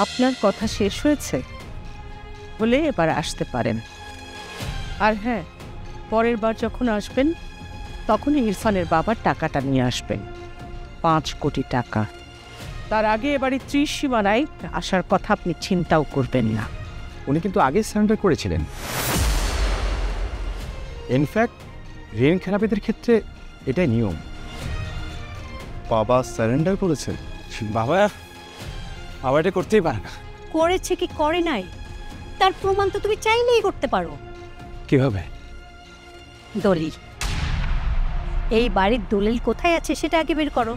আপনার কথা শেষ হয়েছে বলে এবার আসতে পারেন। আর হ্যাঁ, পরের বার যখন আসবেন তখন ইরফানের বাবার টাকাটা নিয়ে আসবেন, 5 কোটি টাকা। তার আগে এবারে 30 সীমানায় আসার কথা আপনি চিন্তাও করবেন না। উনি কিন্তু আগে সারেন্ডার করেছিলেন। ইনফ্যাক্ট ঋণ খেলাপিদের ক্ষেত্রে এটাই নিয়ম। বাবা সারেন্ডার করেছেন? বাবা এটা করতেই পারে না। করেছে কি করে নাই তার প্রমাণ তো তুমি চাইলেই করতে পারো। কিভাবে? দলিল। এই বাড়ির দলিল কোথায় আছে সেটা আগে বের করো।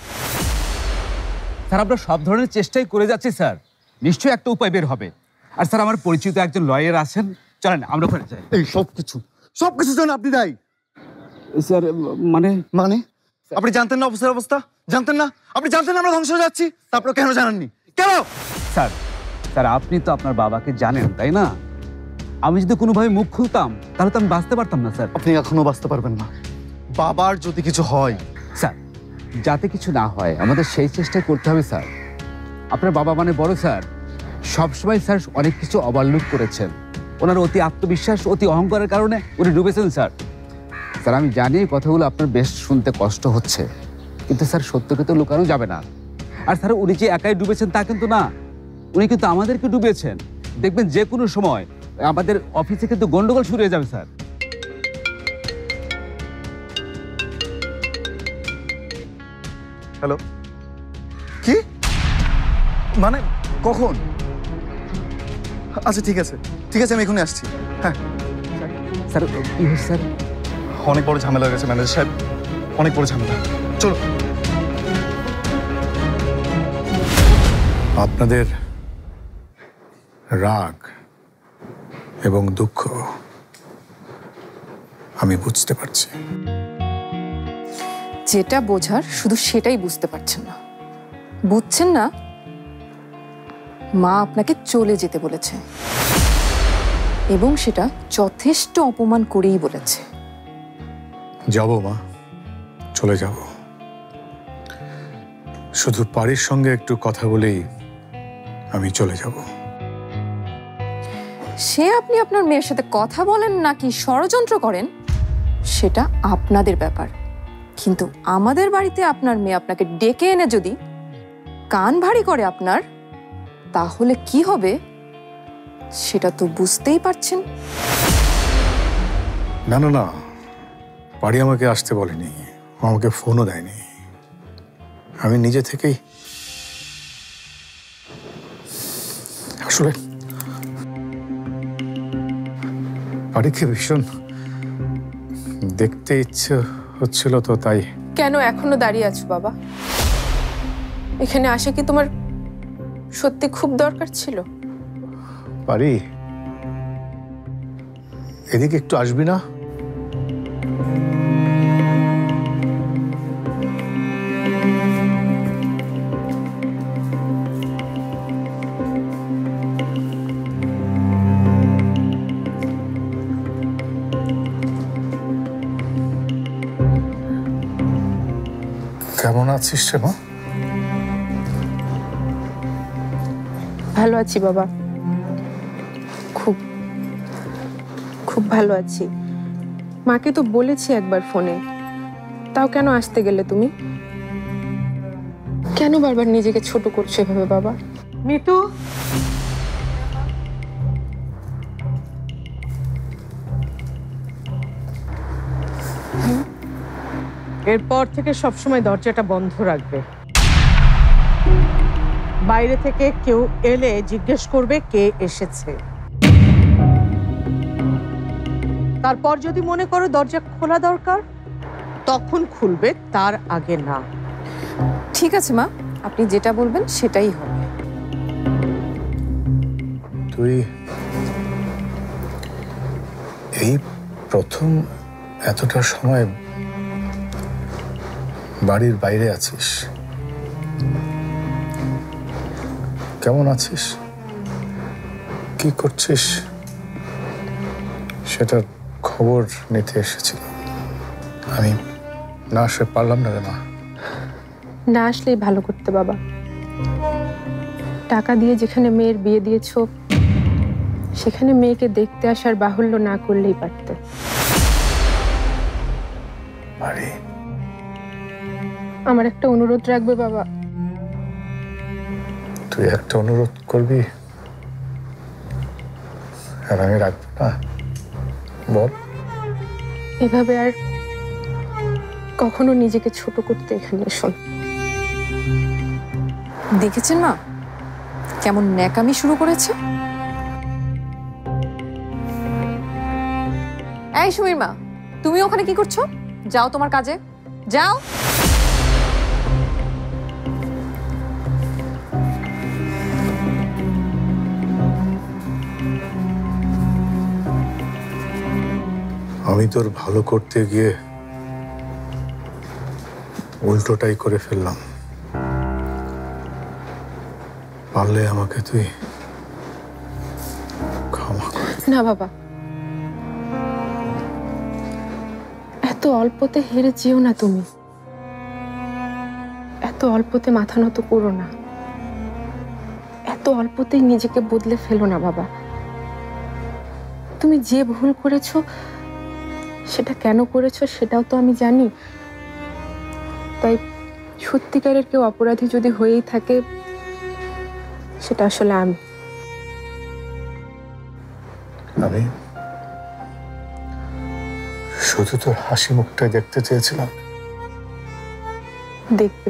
স্যার আমরা সব ধরনের চেষ্টাই করে যাচ্ছি স্যার, নিশ্চয়ই একটা উপায় বের হবে। আর স্যার আমার পরিচিত একজন লয়ার আছেন, চলেন আমরা ওখানে যাই। এই সবকিছুর জন্য আপনি দায়ী? স্যার মানে মানে আপনি জানতেন না অবস্থার অবস্থা? জানতেন না? আপনি জানতেন না আমরা ধ্বংস হয়ে যাচ্ছি? তারপর কেন জানাননি? কেন? স্যার স্যার আপনি তো আপনার বাবাকে জানেন তাই না? আমি যদি কোনোভাবে মুখ খুলতাম তাহলে তো আমি বাঁচতে পারতাম না স্যার। আপনি এখনো বাঁচতে পারবেন না। বাবার যদি কিছু হয়। স্যার যাতে কিছু না হয় আমাদের সেই চেষ্টাই করতে হবে স্যার। আপনার বাবা মানে বড় স্যার, সবসময় স্যার অনেক কিছু ওভারলুক করেছেন। ওনার অতি আত্মবিশ্বাস, অতি অহংকারের কারণে উনি ডুবেছেন স্যার। স্যার আমি জানি কথাগুলো আপনার বেশ শুনতে কষ্ট হচ্ছে, কিন্তু স্যার সত্যকে তো লুকানো যাবে না। আর স্যার উনি যে একাই ডুবেছেন তা কিন্তু না, উনি কিন্তু আমাদেরকে ডুবিয়েছেন। দেখবেন যে কোনো সময় আমাদের অফিসে কিন্তু গন্ডগোল শুরু হয়ে যাবে স্যার। হ্যালো, কি মানে কখন? আচ্ছা ঠিক আছে আমি এখনই আসছি। হ্যাঁ স্যার কি হয়েছে স্যার? অনেক বড় ঝামেলা হয়ে গেছে ম্যানেজার সাহেব, অনেক বড় ঝামেলা। চলো। আপনাদের রাগ এবং দুঃখ আমি বুঝতে পারছি। যেটা বোঝার শুধু সেটাই বুঝতে পারছেন না। বুঝছেন না মা আপনাকে চলে যেতে বলেছে, এবং সেটা যথেষ্ট অপমান করেই বলেছে। যাব মা, চলে যাব। শুধু পারির সঙ্গে একটু কথা বলেই আমি চলে যাব। সে আপনি আপনার মেয়ের সাথে কথা বলেন নাকি ষড়যন্ত্র করেন সেটা আপনাদের ব্যাপার, কিন্তু আমাদের বাড়িতে আপনার মেয়ে আপনাকে ডেকে এনে যদি কান ভারী করে আপনার, তাহলে কি হবে সেটা তো বুঝতেই পারছেন। না না না, পারি আমাকে আসতে বলেনি, আমাকে ফোনও দেয়নি। আমি নিজে থেকেই আসলে পারিকে ভীষণ দেখতে ইচ্ছে হচ্ছিল তো তাই। কেন এখনো দাঁড়িয়ে আছো বাবা? এখানে আসা কি তোমার সত্যি খুব দরকার ছিল? পারি, এদিকে একটু আসবি না? কেমন আছিস রে মা? ভালো আছি বাবা, খুব খুব ভালো আছি। মাকে তো বলেছি একবার ফোনে, তাও কেন আসতে গেলে তুমি? কেন বারবার নিজেকে ছোট করছো এভাবে বাবা? মিতু, এরপর থেকে সবসময় দরজাটা বন্ধ রাখবে। বাইরে থেকে কেউ এলে জিজ্ঞেস করবে কে এসেছে। তারপর যদি মনে করো দরজা খোলা দরকার তখন খুলবে, তার আগে না। ঠিক আছে মা, আপনি যেটা বলবেন সেটাই হবে। তুই এই প্রথম এতটা সময় বাড়ির বাইরে আছিস, কেমন আছিস, কি করছিস সেটার খবর নিতে এসেছিল। আমি না আসতে পারলাম না রে মা। না আসলেই ভালো করতে বাবা। টাকা দিয়ে যেখানে মেয়ের বিয়ে দিয়েছো সেখানে মেয়েকে দেখতে আসার বাহুল্য না করলেই পারতে। পারি। আমার একটা অনুরোধ রাখবে বাবা? তুই একটা অনুরোধ করবি আর আমি রাখবো না? বল। এভাবে আর কখনো নিজেকে ছোট করতে এখানে এসো না। দেখেছেন মা কেমন ন্যাকামি শুরু করেছে? এই সুমির মা, তুমি ওখানে কি করছো? যাও তোমার কাজে যাও। আমি তোর ভালো করতে গিয়ে উল্টোটাই করে ফেললাম। পারলে আমাকে তুই ক্ষমা কর। না বাবা, এত অল্পতে হেরে যেও না তুমি। এত অল্পতে মাথা নত করো না। এত অল্পতেই নিজেকে বদলে ফেলো না বাবা। তুমি যে ভুল করেছো সেটা কেন করেছো সেটাও তো আমি জানি। তাই সত্যিকারের কেউ অপরাধী যদি হয়েই থাকে সেটা আসলে আমি। আমি শুধু তোর হাসি মুখটাই দেখতে চেয়েছিলাম। দেখবে,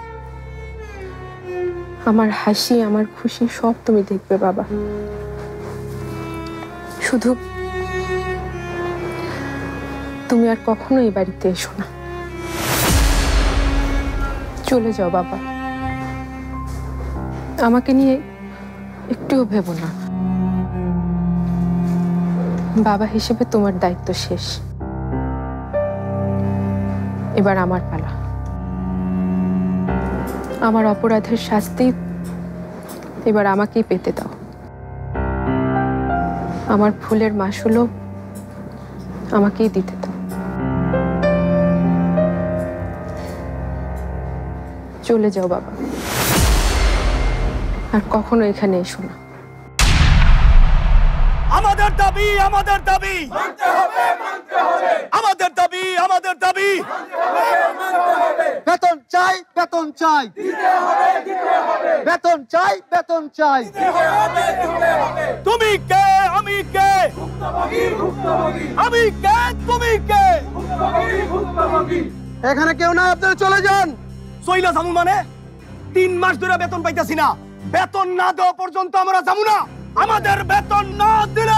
আমার হাসি আমার খুশি সব তুমি দেখবে বাবা। শুধু তুমি আর কখনো এই বাড়িতে এসো না। চলে যাও বাবা, আমাকে নিয়ে একটুও ভেবো না। বাবা হিসেবে তোমার দায়িত্ব শেষ, এবার আমার পালা। আমার অপরাধের শাস্তি এবার আমাকেই পেতে দাও। আমার ভুলের মাসুলও আমাকেই দিতে দাও। চলে যাও বাবা, আর কখনো এখানে এসো না। আমাদের দাবি, আমাদের দাবি মানতে হবে, মানতে হবে। আমাদের দাবি, আমাদের দাবি মানতে হবে, মানতে হবে। বেতন চাই, বেতন চাই, দিতে হবে, দিতে হবে। বেতন চাই, বেতন চাই। দিতে হবে, দিতে হবে। তুমি কে, আমি কে? ভুক্তভোগী, ভুক্তভোগী। আমি কে, তুমি কে? ভুক্তভোগী, ভুক্তভোগী। এখানে কেউ নাই, আপনারা চলে যান। সইলা যামু মানে 3 মাস ধরে বেতন পাইতাছি না। বেতন না দেওয়া পর্যন্ত আমরা যামু না। আমাদের বেতন না দিলে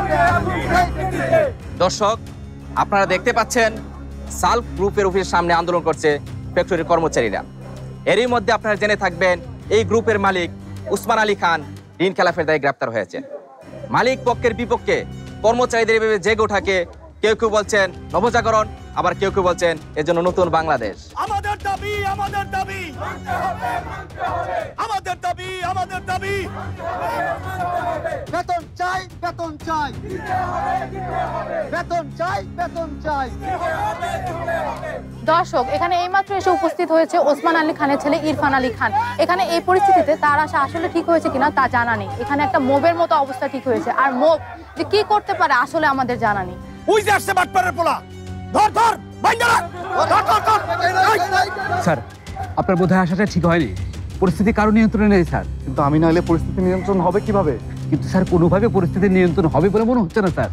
দর্শক, আপনারা দেখতে পাচ্ছেন সাল্ফ গ্রুপের অফিসের সামনে আন্দোলন করছে ফ্যাক্টরির কর্মচারীরা। এরই মধ্যে আপনারা জেনে থাকবেন এই গ্রুপের মালিক উসমান আলী খান ঋণ খেলাপের দায়ে গ্রেপ্তার হয়েছে। মালিক পক্ষের বিপক্ষে কর্মচারীদের এভাবে জেগে ওঠাকে কেউ কেউ বলছেন নবজাগরণ, আবার কেউ কেউ বলছেন এর জন্য নতুন বাংলাদেশ। আমাদের দাবি, আমাদের দাবি মানতে হবে, মানতে হবে। আমাদের দাবি, আমাদের দাবি মানতে হবে, মানতে হবে। বেতন চাই, বেতন চাই, দিতে হবে, দিতে হবে। বেতন চাই, বেতন চাই। দিতে হবে, দিতে হবে। দর্শক, এখানে এইমাত্র এসে উপস্থিত হয়েছে ওসমান আলী খানের ছেলে ইরফান আলী খান। এখানে এই পরিস্থিতিতে তার আশা আসলে ঠিক হয়েছে কিনা তা জানা নেই। এখানে একটা মোবের মতো অবস্থা ঠিক হয়েছে, আর মোব যে কি করতে পারে আসলে আমাদের জানা নেই। ওই যে আসছে বাটপাড়ের পোলা, ধর ধর বাইন্দা রাখ, ধর ধর ধর। স্যার, আপনার বোধহয় আসাটা ঠিক হয়নি। পরিস্থিতি কারো নিয়ন্ত্রণে নেই স্যার। কিন্তু আমি না হলে পরিস্থিতি নিয়ন্ত্রণ হবে কিভাবে? কিন্তু স্যার, কোনোভাবে পরিস্থিতি নিয়ন্ত্রণ হবে বলে মনে হচ্ছে না স্যার।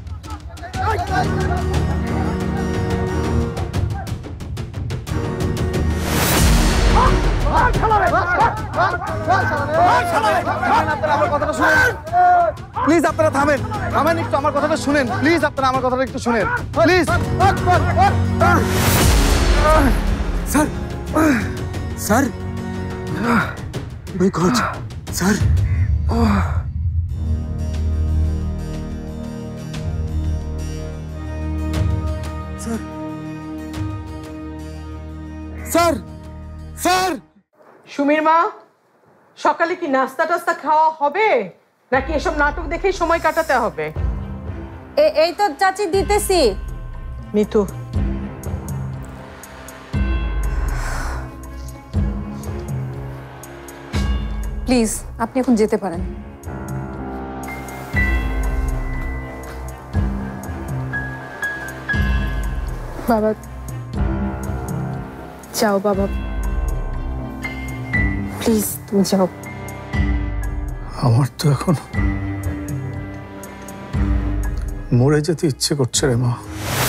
প্লিজ আপনারা থামেন, থামেন একটু, আমার কথাটা শুনেন প্লিজ। আপনারা আমার কথাটা একটু শুনেন please. Sir, sir, my god, sir. Sir, sir, sir. সুমির মা, সকালে কি নাস্তা টাস্তা খাওয়া হবে নাকি এসব নাটক দেখেই সময় কাটাতে হবে? এই তো চাচি দিতেছি। মিতু, প্লিজ আপনি এখন যেতে পারেন। বাবা যাও, বাবা প্লিজ তুমি যাও। আমার তো এখন মরে যেতে ইচ্ছে করছে রে মা।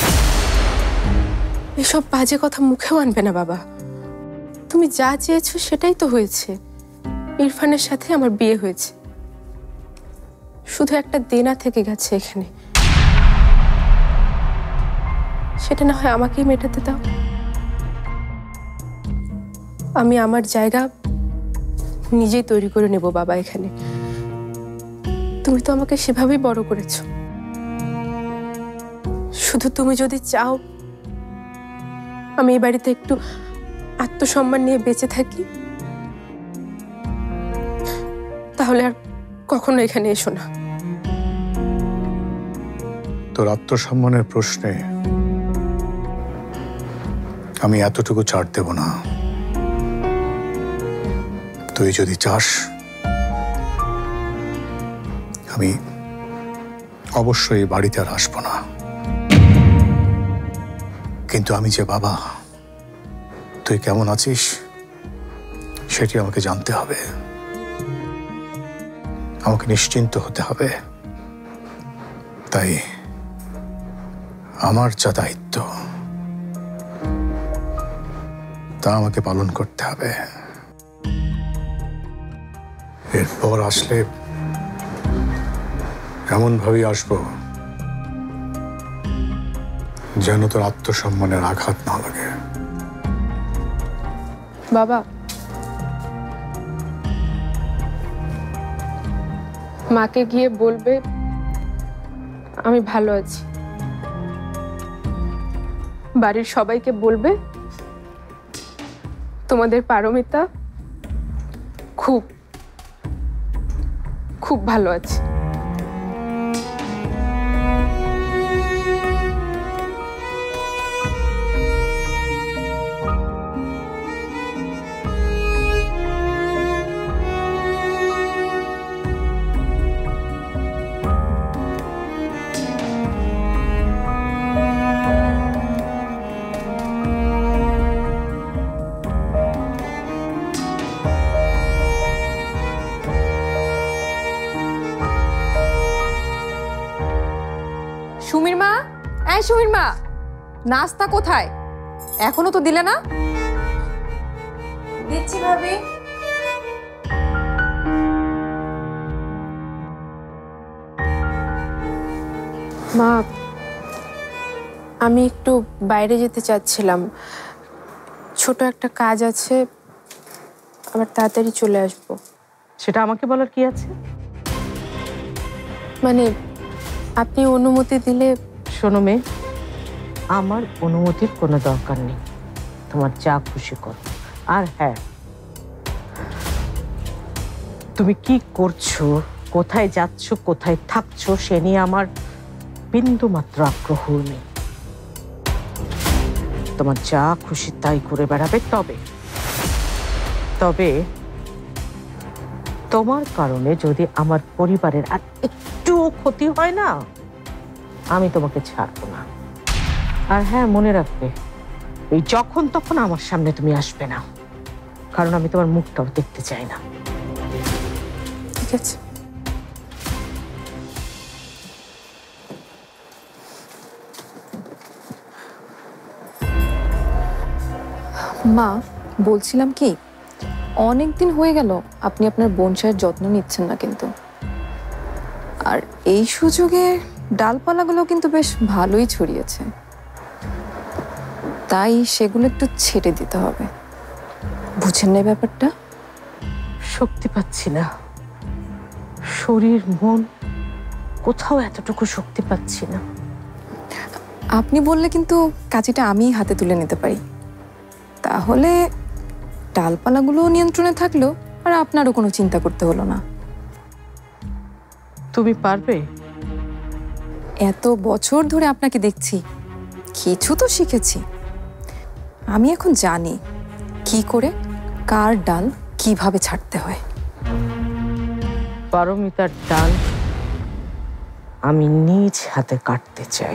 এসব বাজে কথা মুখেও আনবে না বাবা। তুমি যা চেয়েছো সেটাই তো হয়েছে। ইরফানের সাথে আমার বিয়ে হয়েছে, শুধু একটা দেনা থেকে গেছে এখানে, সেটা না হয় আমাকেই মেটাতে দাও। আমি আমার জায়গা নিজেই তৈরি করে নেব বাবা এখানে। তুমি তো আমাকে সেভাবেই বড় করেছো। শুধু তুমি যদি চাও আমি এই বাড়িতে একটু আত্মসম্মান নিয়ে বেঁচে থাকি, তাহলে আর কখনো এখানে এসো না। তোর আত্মসম্মানের প্রশ্নে আমি এতটুকু ছাড় দেব না। তুই যদি চাস আমি অবশ্যই বাড়িতে আর আসবো না, কিন্তু আমি যে বাবা, তুই কেমন আছিস সেটি আমাকে জানতে হবে, আমাকে নিশ্চিন্ত হতে হবে। তাই আমার যা দায়িত্ব তা আমাকে পালন করতে হবে। এরপর আসলে এমন ভাবেই আসবো যেন তোর আত্মসম্মানের আঘাত না লাগে। বাবা, মাকে গিয়ে বলবে আমি ভালো আছি। বাড়ির সবাইকে বলবে তোমাদের পারমিতা খুব খুব ভালো আছে। সুমির মা, এই সুমির মা, নাস্তা কোথায়? এখনো তো দিলে না। দিচ্ছি ভাবি। মা, আমি একটু বাইরে যেতে চাচ্ছিলাম, ছোট একটা কাজ আছে, আবার তাড়াতাড়ি চলে আসবো। সেটা আমাকে বলার কি আছে? মানে আপনি অনুমতি দিলে। শোনো মেয়ে, আমার অনুমতির কোনো দরকার নেই, তোমার যা খুশি করো। আর হ্যাঁ, তুমি কি করছো, কোথায় যাচ্ছ, কোথায় থাকছো সে নিয়ে আমার বিন্দু মাত্র আগ্রহ নেই। তোমার যা খুশি তাই করে বেড়াবে। তবে তোমার কারণে যদি আমার পরিবারের আর একটু ক্ষতি হয় না, আমি তোমাকে ছাড়বো না। আর হ্যাঁ, মনে রাখবে, এই যখন তখন আমার সামনে তুমি আসবে না, কারণ আমি তোমার মুখটাও দেখতে চাই না। ঠিক আছে। মা, বলছিলাম কি, অনেক দিন হয়ে গেল আপনি আপনার বোনসাইয়ের যত্ন নিচ্ছেন না কিন্তু। আর এই সুযোগে ডালপালাগুলো কিন্তু বেশ ভালোই ছড়িয়েছে, তাই সেগুলো একটু ছেড়ে দিতে হবে। বুঝেন না ব্যাপারটা? শক্তি পাচ্ছি না, শরীর মন কোথাও এতটুকু শক্তি পাচ্ছি না। আপনি বললে কিন্তু কাঁচিটা আমিই হাতে তুলে নিতে পারি, তাহলে ডালপালাগুলো নিয়ন্ত্রণে থাকলো আর আপনারও কোনো চিন্তা করতে হলো না। তুমি পারবে? এত বছর ধরে আপনাকে দেখছি, কিছু তো শিখেছি। আমি এখন জানি কি করে কার ডাল কিভাবে ছাড়তে হয়। পারমিতার ডাল আমি নিজ হাতে কাটতে চাই।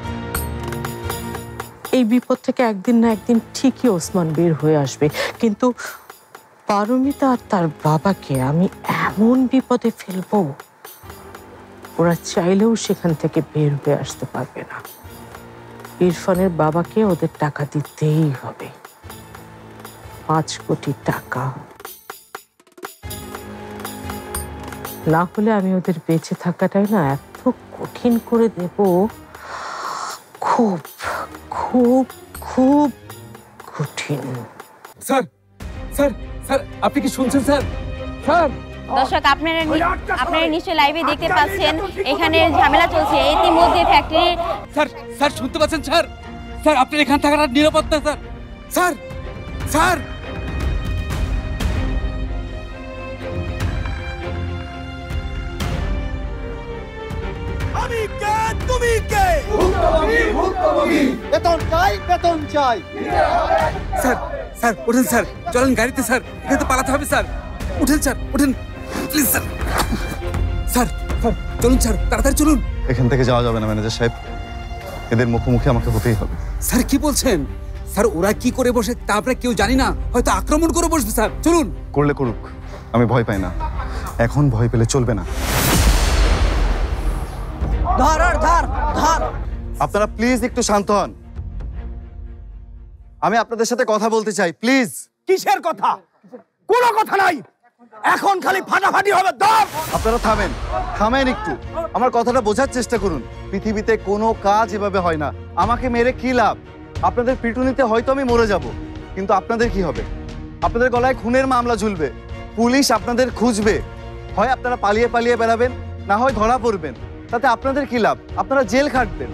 এই বিপদ থেকে একদিন না একদিন ঠিকই ওসমান বের হয়ে আসবে, কিন্তু পারমিতা আর তার বাবাকে আমি এমন বিপদে ফেলবো ওরা চাইলেও সেখান থেকে বের হয়ে আসতে পারবে না। ইরফানের বাবাকে ওদের টাকা দিতেই হবে, 5 কোটি টাকা। না হলে আমি ওদের বেঁচে থাকাটাই না এত কঠিন করে দেব, খুব খুব খুব কঠিন। স্যার স্যার স্যার আপনি কি শুনছেন স্যার? স্যার দর্শক আপনারা নিশ্চয়ই লাইভে দেখতে পাচ্ছেন এখানে ঝামেলা চলছে ইতিমধ্যে ফ্যাক্টরি। স্যার স্যার শুনতে পাচ্ছেন স্যার? স্যার আপনার এখান থাকাটা নিরাপদ না স্যার। স্যার স্যার আমি কে তুমি কে? ভুক্তভোগী ভুক্তভোগী, বেতন চাই বেতন চাই। স্যার স্যার উঠেন স্যার, চলেন গাড়িতে স্যার, এখানে তো পালাতে হবে স্যার। উঠেন স্যার উঠেন প্লিজ স্যার। স্যার স্যার চলুন স্যার, তাড়াতাড়ি চলুন। এখান থেকে যাওয়া যাবে না ম্যানেজার সাহেব, এদের মুখোমুখি আমাকে হতেই হবে। স্যার কি বলছেন? স্যার ওরা কি করে বসে তা আমরা কেউ জানি না, হয়তো আক্রমণ করে বসবে স্যার। চলুন। করলে করুক, আমি ভয় পাই না, এখন ভয় পেলে চলবে না। আপনারা প্লিজ একটু শান্ত হন, আমি আপনাদের সাথে কথা বলতে চাই, প্লিজ। কিসের কথা? কোনো কথা নাই, এখন খালি ফাটাফাটি হবে। আপনারা থামেন, থামেন একটু, আমার কথাটা বোঝার চেষ্টা করুন। পৃথিবীতে কোনো কাজ এভাবে হয় না। আমাকে মেরে কি লাভ? আপনাদের পিটুনিতে হয়তো আমি মরে যাব, কিন্তু আপনাদের কি হবে? আপনাদের গলায় খুনের মামলা ঝুলবে, পুলিশ আপনাদের খুঁজবে, হয় আপনারা পালিয়ে পালিয়ে বেড়াবেন, না হয় ধরা পড়বেন। তাতে আপনাদের কি লাভ? আপনারা জেল খাটবেন।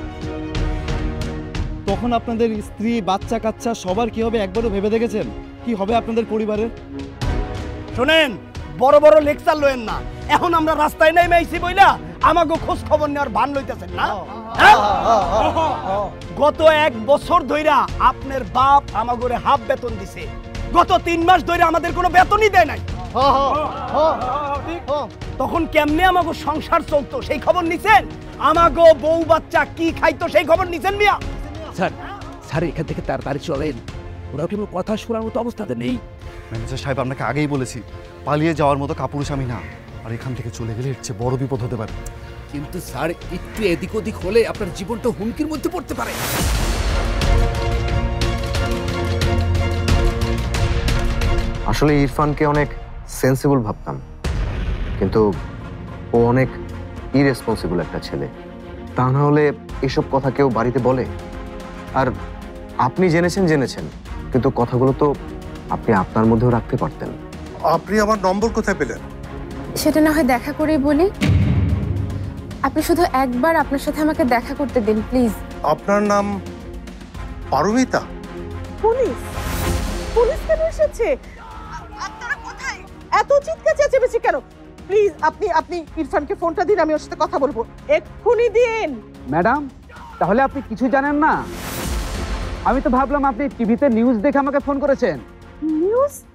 তখন আপনাদের স্ত্রী, বাচ্চা কাচ্চা সবার কি হবে একবারও ভেবে দেখেছেন? কি হবে আপনাদের পরিবারের? শোনেন, বড় বড় লেকচার লয়েন না। এখন আমরা রাস্তায় নেমে আইছি বইলা আমাকে খোঁজ খবর নেওয়ার ভান লইতেছেন না? গত 1 বছর ধইরা আপনার বাপ আমাগরে হাফ বেতন দিছে, গত 3 মাস ধরে আমাদের কোনো বেতনই দেয় নাই। তখন কেমনে আমাগো সংসার চলতো সেই খবর নিছেন? আমাগো বউ বাচ্চা কি খাইতো সেই খবর নিছেন মিয়া? স্যার স্যার এখান থেকে তাড়াতাড়ি চলেন, ওরা কেবল কথা শোনার মতো অবস্থাতে নেই। ম্যানেজার সাহেব, আপনাকে আগেই বলেছি পালিয়ে যাওয়ার মতো কাপুরুষ আমি না, আর এখান থেকে চলে গেলে এর চেয়ে বড় বিপদ হতে পারে। কিন্তু স্যার একটু এদিক ওদিক হলে আপনার জীবনটা হুমকির মধ্যে পড়তে পারে। আসলে ইরফানকে অনেক সেন্সিবল ভাবতাম, কিন্তু ও অনেক ইরেসপন্সিবল একটা ছেলে। তা না হলে এসব কথা কেউ বাড়িতে বলে? আর আপনি জেনেছেন, কিন্তু কথাগুলো তো আপনি আপনার মধ্যেও রাখতে পারতেন। আপনি আমার নম্বর কোথায় পেলেন? সেটা না হয় দেখা করেই বলি। আপনি শুধু একবার আপনার সাথে আমাকে দেখা করতে দিন প্লিজ। আপনার নাম পারমিতা? পুলিশ? পুলিশ কেন এসেছে? আপনারা কোথায়? এত চিৎকার চেঁচামেচি কেন? প্লিজ আপনি ইরফানকে ফোনটা দিন, আমি ওর সাথে কথা বলবো। এক্ষুনি দিন। ম্যাডাম তাহলে আপনি কিছু জানেন না? আমি তো ভাবলাম আপনি টিভিতে নিউজ দেখে আমাকে ফোন করেছেন। নিউজ?